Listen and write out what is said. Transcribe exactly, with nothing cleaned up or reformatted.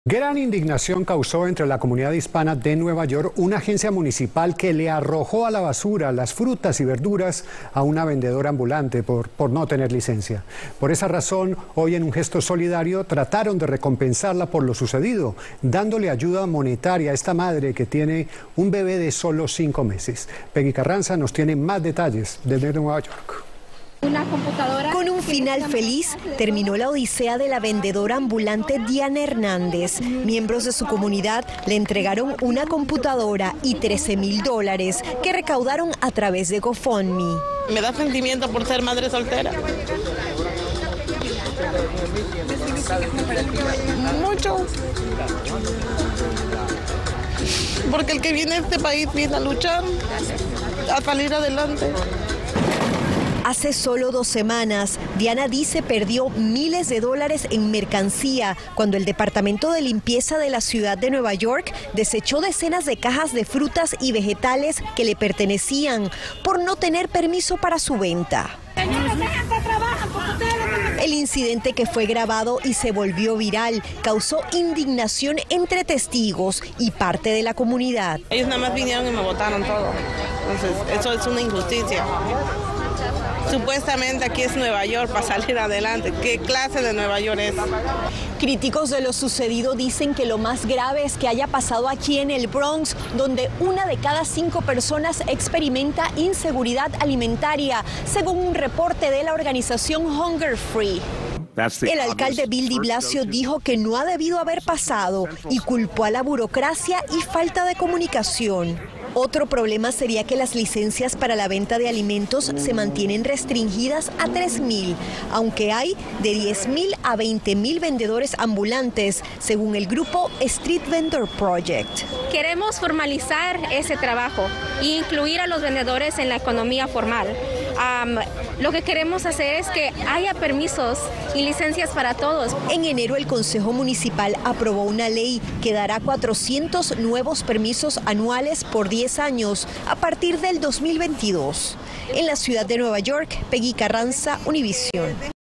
Gran indignación causó entre la comunidad hispana de Nueva York una agencia municipal que le arrojó a la basura las frutas y verduras a una vendedora ambulante por, por no tener licencia. Por esa razón, hoy en un gesto solidario trataron de recompensarla por lo sucedido, dándole ayuda monetaria a esta madre que tiene un bebé de solo cinco meses. Peggy Carranza nos tiene más detalles desde Nueva York. Una computadora. Con un final feliz, terminó la odisea de la vendedora ambulante Diana Hernández. Miembros de su comunidad le entregaron una computadora y trece mil dólares que recaudaron a través de GoFundMe. Me da sentimiento por ser madre soltera. Mucho. Porque el que viene a este país viene a luchar, a salir adelante. Hace solo dos semanas, Diana dice perdió miles de dólares en mercancía cuando el Departamento de Limpieza de la ciudad de Nueva York desechó decenas de cajas de frutas y vegetales que le pertenecían por no tener permiso para su venta. El incidente, que fue grabado y se volvió viral, causó indignación entre testigos y parte de la comunidad. Ellos nada más vinieron y me botaron todo. Entonces, eso es una injusticia. Supuestamente aquí es Nueva York para salir adelante. ¿Qué clase de Nueva York es? Críticos de lo sucedido dicen que lo más grave es que haya pasado aquí en el Bronx, donde una de cada cinco personas experimenta inseguridad alimentaria, según un reporte de la organización Hunger Free. El alcalde Bill de Blasio dijo que no ha debido haber pasado y culpó a la burocracia y falta de comunicación. Otro problema sería que las licencias para la venta de alimentos se mantienen restringidas a tres mil, aunque hay de diez mil a veinte mil vendedores ambulantes, según el grupo Street Vendor Project. Queremos formalizar ese trabajo e incluir a los vendedores en la economía formal. Um, lo que queremos hacer es que haya permisos y licencias para todos. En enero, el Consejo Municipal aprobó una ley que dará cuatrocientos nuevos permisos anuales por diez años a partir del dos mil veintidós. En la ciudad de Nueva York, Peggy Carranza, Univisión.